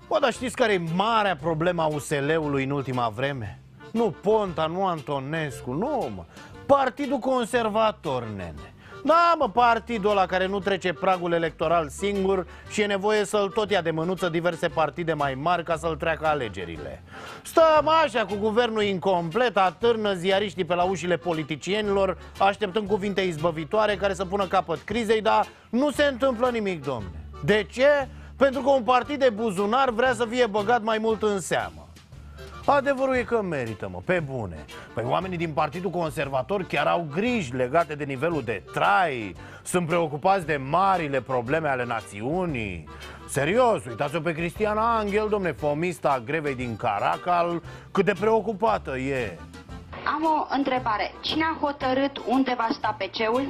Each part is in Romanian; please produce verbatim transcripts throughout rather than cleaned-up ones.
Bă, dar știți care e marea problema a U S L-ului în ultima vreme? Nu Ponta, nu Antonescu, nu, mă. Partidul Conservator, nene. Da, mă, partidul ăla care nu trece pragul electoral singur și e nevoie să-l tot ia de mânuță diverse partide mai mari ca să-l treacă alegerile. Stăm așa cu guvernul incomplet, atârnă ziariștii pe la ușile politicienilor, așteptând cuvinte izbăvitoare care să pună capăt crizei, dar nu se întâmplă nimic, domne. De ce? Pentru că un partid de buzunar vrea să fie băgat mai mult în seamă. Adevărul e că merită, mă, pe bune. Păi oamenii din Partidul Conservator chiar au griji legate de nivelul de trai. Sunt preocupați de marile probleme ale națiunii. Serios, uitați-o pe Cristiana Anghel, domne, fomista grevei din Caracal, cât de preocupată e. Am o întrebare. Cine a hotărât unde va sta P C-ul?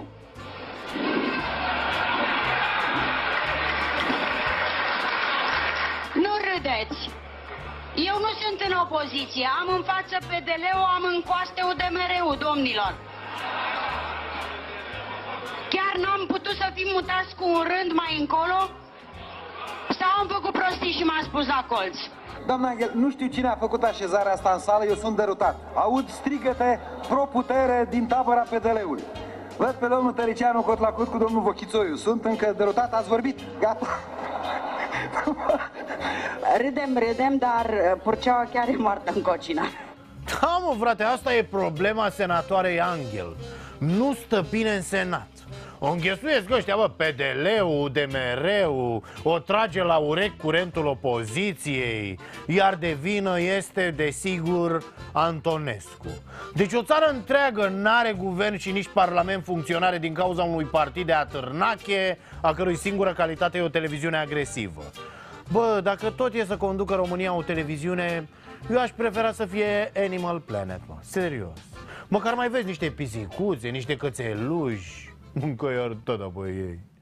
Nu râdeți! Eu nu sunt în opoziție, am în față P D L-ul, am în coaste U D M R-ul, domnilor. Chiar n-am putut să fim mutați cu un rând mai încolo? Sau am făcut prostii și m-am spus la colț? Doamna Anghel, nu știu cine a făcut așezarea asta în sală, eu sunt derutat. Aud strigăte pro-putere din tabăra P D L-ului. Văd pe domnul Tăricianu cot la cot cu domnul Vochițoiu. Sunt încă derutat, ați vorbit? Gata. Râdem, râdem, dar Purceaua chiar e moartă în cocină. Da, mă, frate, asta e problema senatoarei Anghel. Nu stă bine în Senat. O înghesuiesc ăștia, bă, P D L-ul, U D M R-ul, o trage la urechi curentul opoziției. Iar de vină este, desigur, Antonescu. Deci o țară întreagă n-are guvern și nici parlament funcționare din cauza unui partid de atârnache, a cărui singură calitate e o televiziune agresivă. Bă, dacă tot e să conducă România o televiziune, eu aș prefera să fie Animal Planet, mă, serios. Măcar mai vezi niște pisicuțe, niște cățeluși, încă iar tot apoi ei.